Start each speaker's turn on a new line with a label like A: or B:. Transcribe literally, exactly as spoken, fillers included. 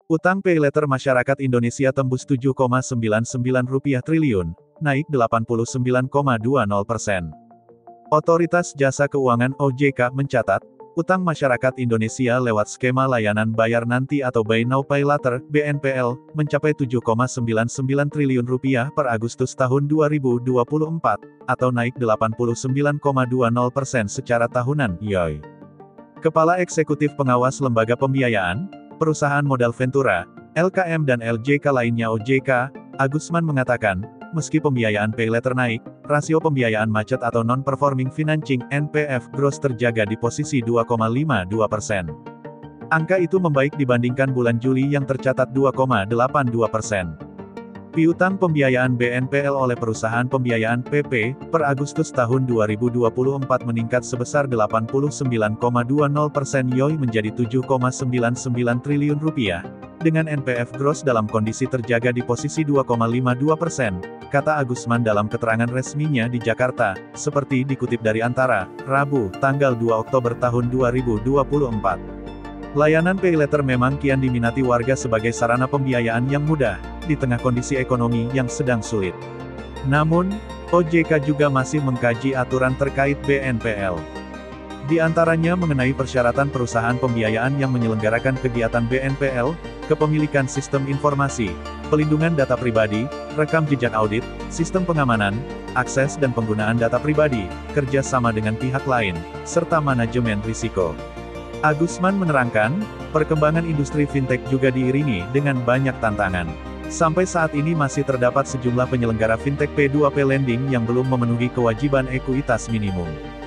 A: Utang paylater masyarakat Indonesia tembus tujuh koma sembilan sembilan rupiah triliun, naik delapan puluh sembilan koma dua nol persen. Otoritas Jasa Keuangan O J K mencatat, utang masyarakat Indonesia lewat skema layanan bayar nanti atau Buy Now Pay Later, B N P L, mencapai tujuh koma sembilan sembilan triliun rupiah per Agustus tahun dua ribu dua puluh empat, atau naik delapan puluh sembilan koma dua nol persen secara tahunan, Yoy. Kepala Eksekutif Pengawas Lembaga Pembiayaan, Perusahaan Modal Ventura, L K M dan L J K lainnya O J K, Agusman mengatakan, meski pembiayaan paylater naik, rasio pembiayaan macet atau non-performing financing, N P F, gross terjaga di posisi dua koma lima dua persen. Angka itu membaik dibandingkan bulan Juli yang tercatat dua koma delapan dua persen. Piutang pembiayaan B N P L oleh perusahaan pembiayaan P P, per Agustus tahun dua ribu dua puluh empat meningkat sebesar delapan puluh sembilan koma dua nol persen Yoy menjadi tujuh koma sembilan sembilan triliun rupiah, dengan N P F gross dalam kondisi terjaga di posisi dua koma lima dua persen, kata Agusman dalam keterangan resminya di Jakarta, seperti dikutip dari Antara, Rabu, tanggal dua Oktober tahun dua ribu dua puluh empat. Layanan paylater memang kian diminati warga sebagai sarana pembiayaan yang mudah, di tengah kondisi ekonomi yang sedang sulit. Namun, O J K juga masih mengkaji aturan terkait B N P L. Di antaranya mengenai persyaratan perusahaan pembiayaan yang menyelenggarakan kegiatan B N P L, kepemilikan sistem informasi, pelindungan data pribadi, rekam jejak audit, sistem pengamanan, akses dan penggunaan data pribadi, kerja sama dengan pihak lain, serta manajemen risiko. Agusman menerangkan, perkembangan industri fintech juga diiringi dengan banyak tantangan. Sampai saat ini masih terdapat sejumlah penyelenggara fintech P dua P lending yang belum memenuhi kewajiban ekuitas minimum.